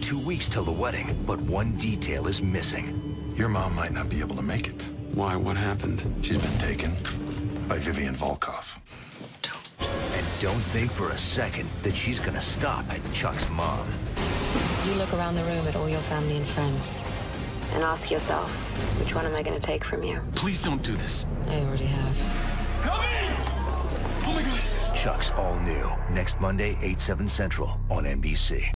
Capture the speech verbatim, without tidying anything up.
two weeks till the wedding, but one detail is missing. Your mom might not be able to make it. Why? What happened? She's been taken by Vivian Volkoff. And don't think for a second that she's gonna stop at Chuck's mom. You look around the room at all your family and friends and ask yourself, which one am I going to take from you? Please don't do this. I already have. Help me! Oh my God! Chuck's all new, next Monday, eight, seven Central on N B C.